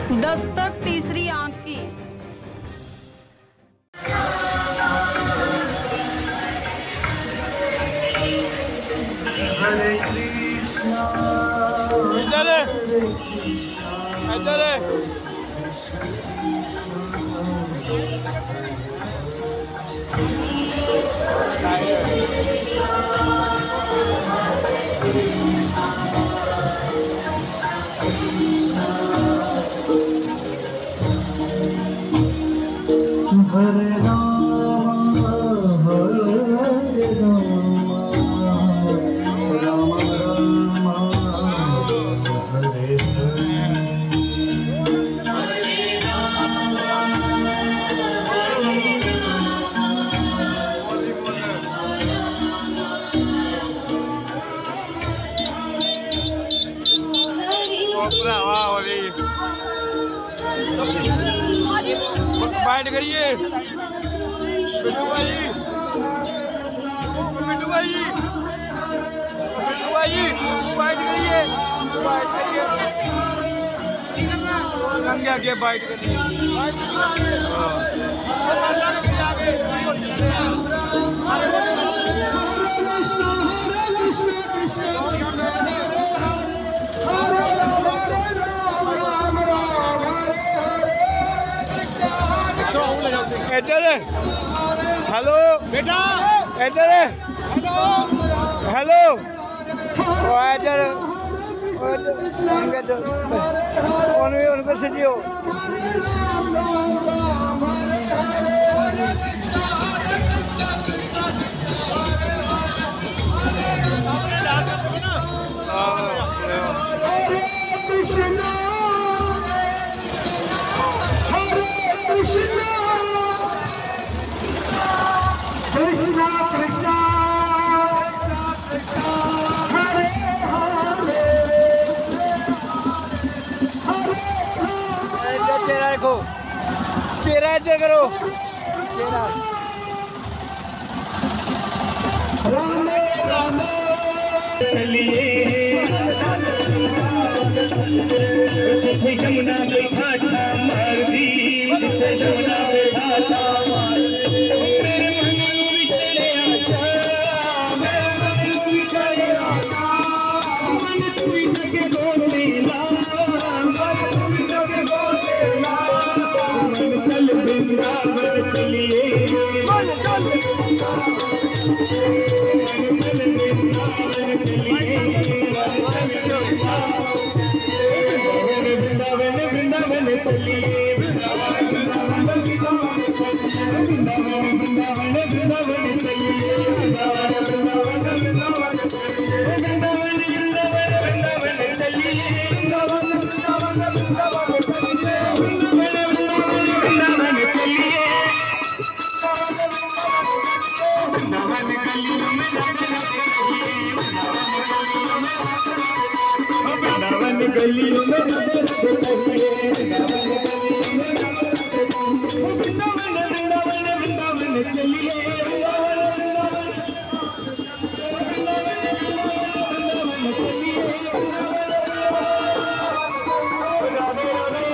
दस्तक तीसरी आंख की। हरे कृष्णा हरे राम राम राम हरे बाइट करिए बिट्टू भाई, बिट्टू भाई, बिट्टू भाई बाइट करिए, बाइट करिए, लंघ आगे बाइट करिए। इधर हेलो बेटा, इधर हेलो इधर उनको सजियो। देखो चेहरा इधर करो, चेहरा राम राम चलिए यमुना पे घाटा मार दी, यमुना पे घाटा मार मेरे मन में चले आजा, मेरे मन में चले आजा, मन तू जगे बोले ला, मन तू जगे बोले ला, मन चल वृंदावन चलिए, मन चल गलियों में चलिए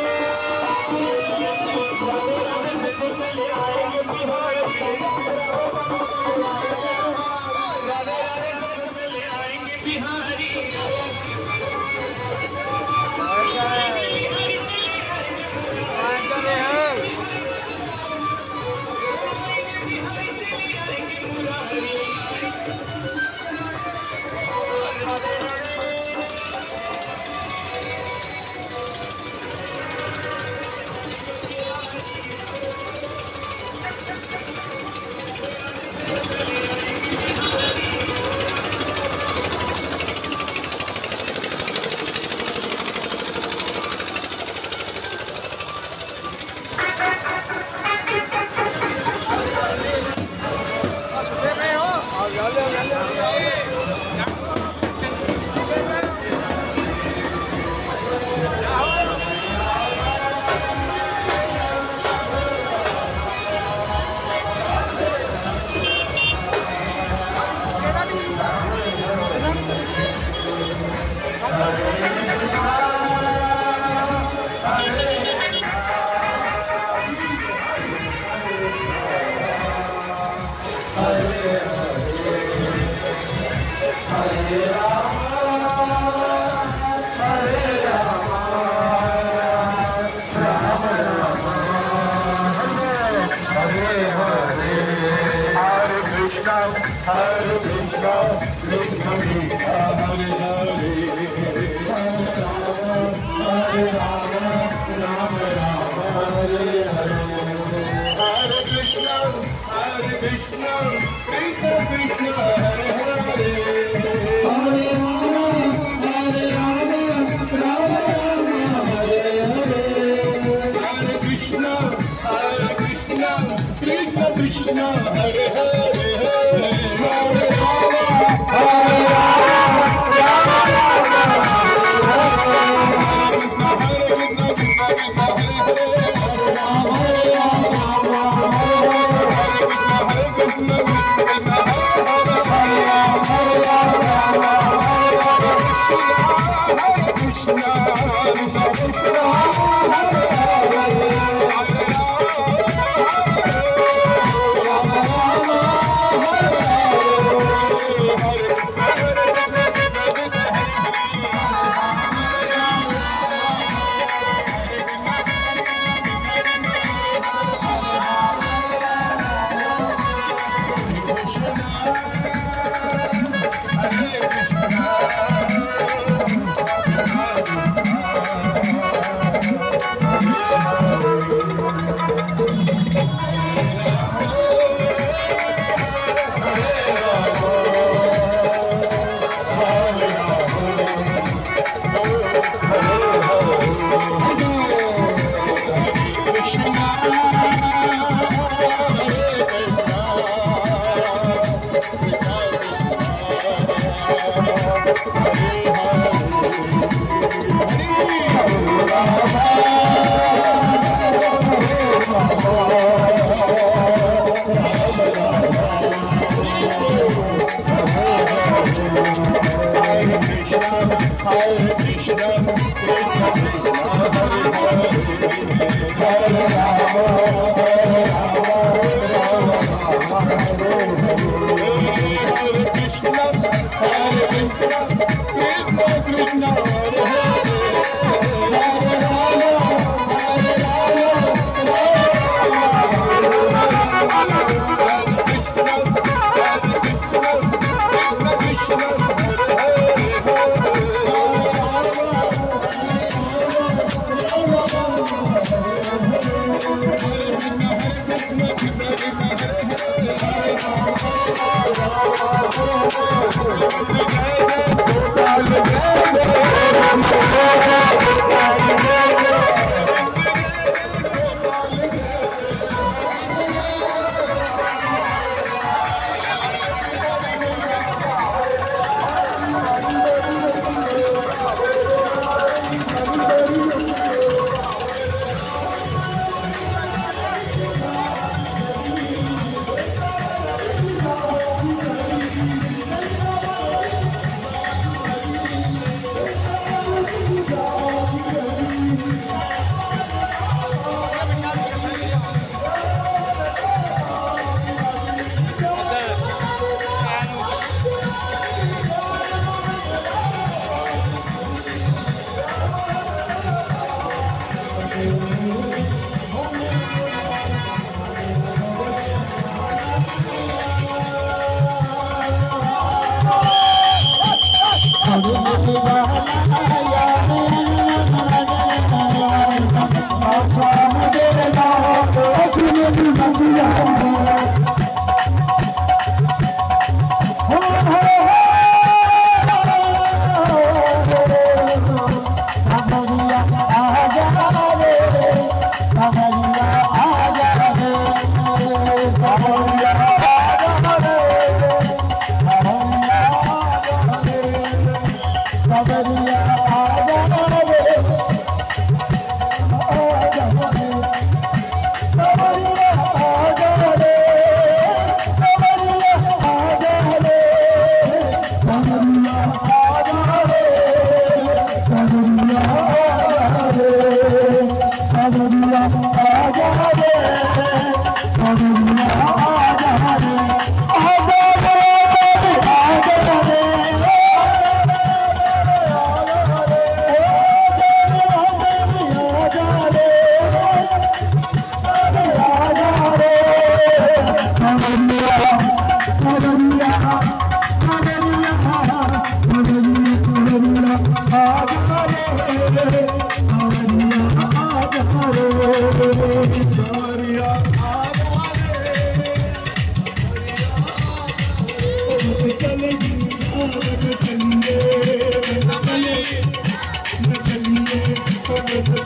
Hare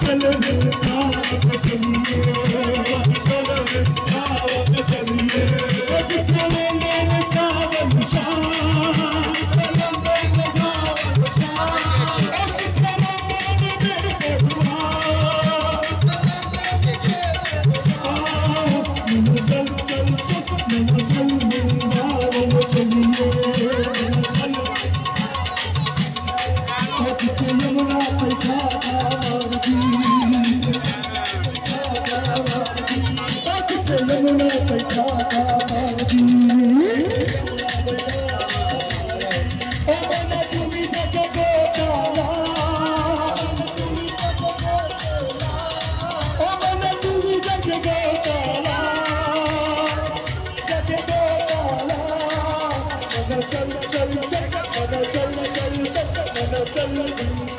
चलो वृंदावन चलिए, चलो वृंदावन चलिए, जितने लेंगे सावन शाम, जितने लेंगे मेरे भगवान, चल चल चल वृंदावन चलिए, यमुना पैठा यमुना पैठा तुम्हें जग गोताला, तुम्हें जग गोताला, जग गोताला, चल चल चल चल चल चल चल